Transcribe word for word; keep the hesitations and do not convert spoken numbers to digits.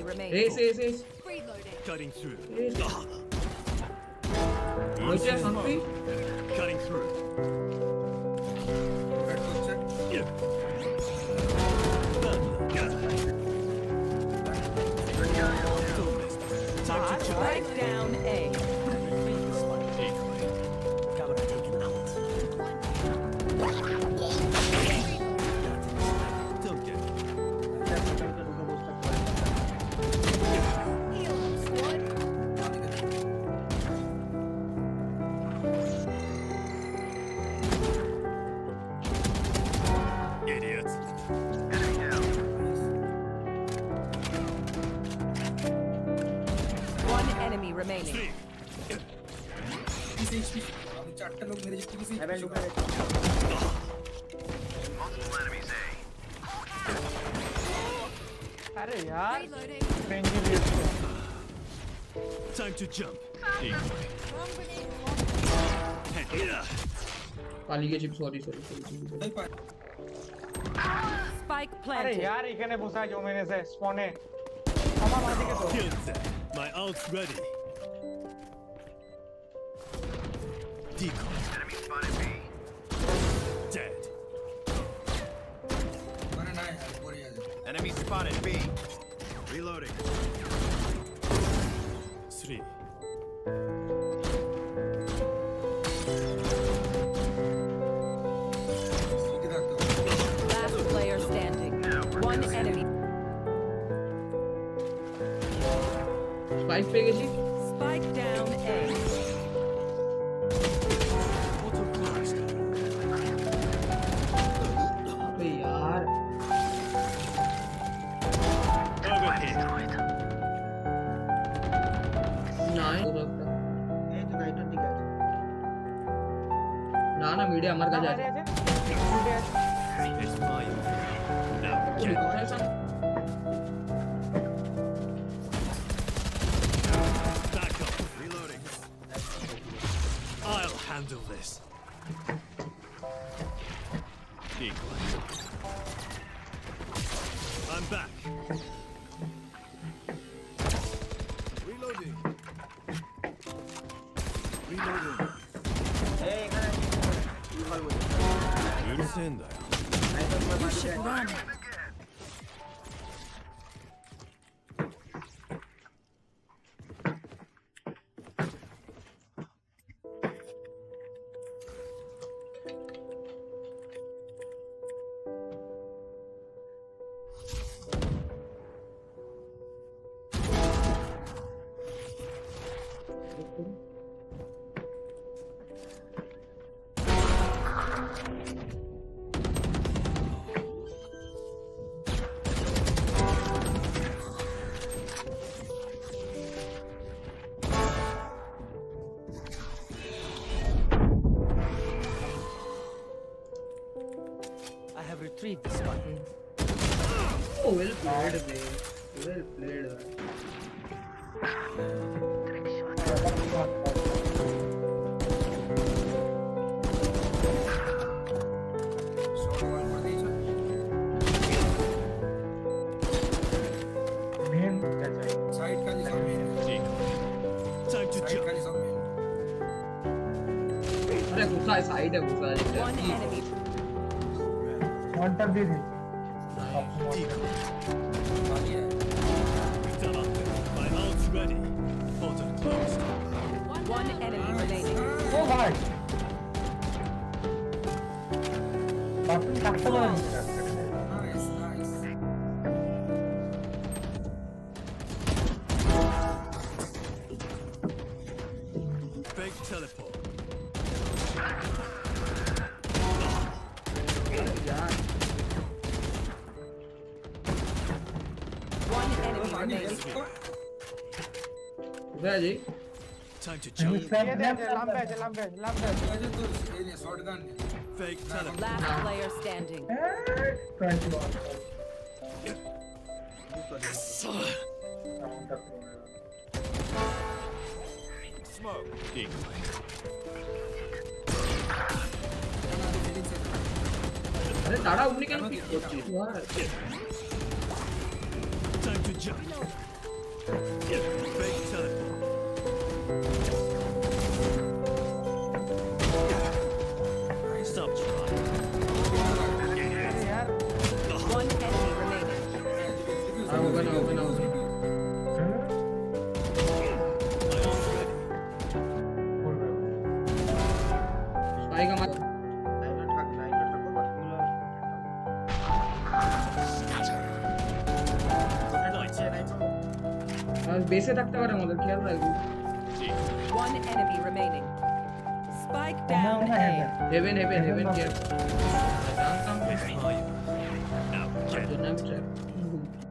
remaining. Ace, ace, ace. Cutting through. Ace. What's your hungry? Cutting through. Yeah. Right down A. Remaining. अरे यार Time to jump. पाली के chip sorry sorry sorry Spike planted. अरे यार इकने बुसा जो मैंने से स्पॉने हमारा मार के तो My ult's ready. Decoy. Enemy spotted B. Dead. Enemy spotted B. Reloading. Three. Last player standing. One enemy. Spike पे गई Spike down A. अबे यार नहीं हो सकता ये तो गाइड नहीं दिखा ना ना मीडिया हमारे का जा रहा है It's mine. Now get back up. Reloading. I'll handle this. Decoy. I'm back. Reloading. Reloading. Hey, can I? You send that. You should run. Retrieve this one. Oh, well played, man. Well played. Side का निशान में Time to jump. अरे गुस्सा है side है गुस्सा है One enemy. One तक दी थी My ult's ready. Portal closed. One enemy remaining. ओ भाई बाकी काटता बड़ा नहीं Nice, nice. Fake teleport. One enemy remaining. उधर जी Time to jump. ये दे दे लंबे दे लंबे लंबे मुझे तो ये shotgun Fake teleport. Last player standing. Twenty one Smoke. Decoy. अरे ताड़ा उन्हीं के पिक होती है यार Time to jump. Fake turn. Stop trying. One enemy remaining. Ah, open, open, open. My arm's ready. Spike আমার নাইট্রো থাক নাইট্রো থাকো বাকিগুলো আর বেসে থাকতে পারে আমাদের খেয়াল রাখবি One enemy remaining. Spike down A. Heaven heaven heaven care জানতাম It's high. Now get জন্য আমি ট্র্যাপ